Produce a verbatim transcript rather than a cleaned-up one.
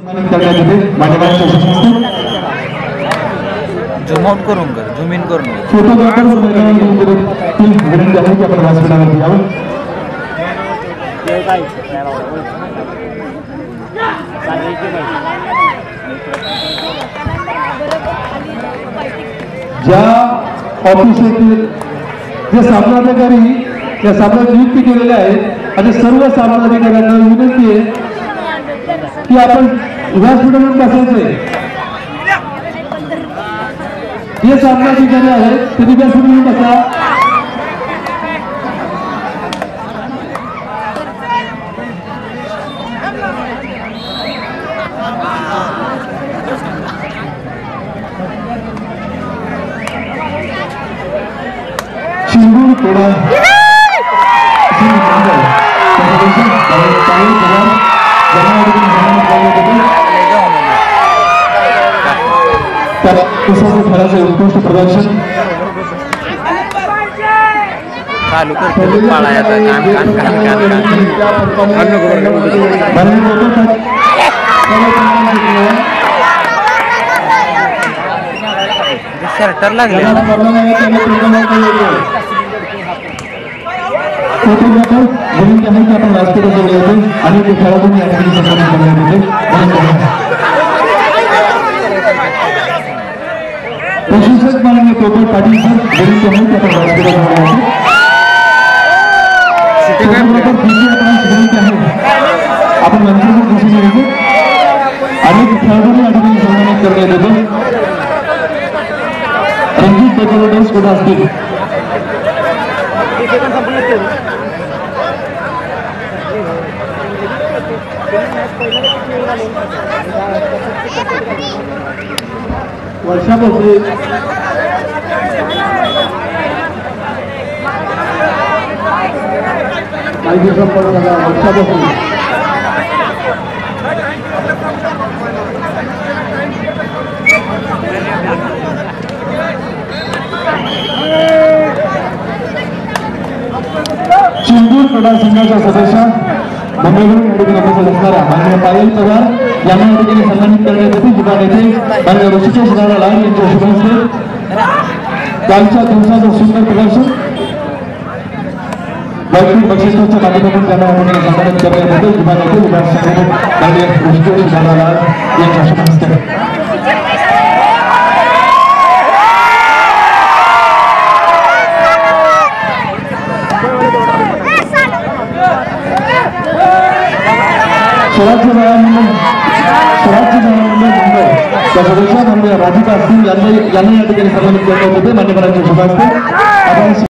Zoom out करून कर, zoom in करून ज्या ऑफिसातील जे सामनाधिकारी त्या सामन्यात नियुक्ती केलेल्या आहेत आणि सर्व सामनाधिकाऱ्यांना विनंती आहे की आपण व्यासपीठावर बसायचंय. जे सामनाधिकारी आहेत त्यांनी व्यासपीठावर बसा. शिंगूर थोडा खेळाचं उत्कृष्ट प्रदर्शन चालू करतो पाळायचा कान कान कान शर्टर लागले आपण राजकीय आणि ते खेळाडूंनी या ठिकाणी सन्मानित करण्यात प्रशिक्षक माननीय पोपट पाटील सर विनंती आहे की आपण राजकीय आपण नंतर दिसून येतो अनेक खेळाडूंनी या ठिकाणी सन्मानित करण्यात येतो. रणजित बचवडे कुठे असतील वर्षापासून काही दिवसांपासून वर्षापासून चिंबूर क्रीडा संघाच्या सदस्य मुंबईवरून या ठिकाणी उपस्थित असणाऱ्या माननीय पायल पवार यांना या ठिकाणी सन्मानित करण्यात येते. युवा नेते माननीय ऋषिकेश दादा लाल यांच्या शुभ हस्ते कालच्या दिवसाचं सुंदर प्रदर्शन वैयक्तिक बक्षिसाच्या माध्यमातून त्यांना या ठिकाणी सन्मानित करण्यात येते. युवा नेते विभाग संघटक माननीय ऋषिकेश दादा लाल यांच्या शुभ हस्ते स्वराज्य मंडळ स्वराज्य मंडळ मुंबई त्या सदस्य माननीय राधिका असतील यांना यांना या ठिकाणी सन्मानित करण्यात येते. मान्यवरांच्या शुभ हस्ते आपण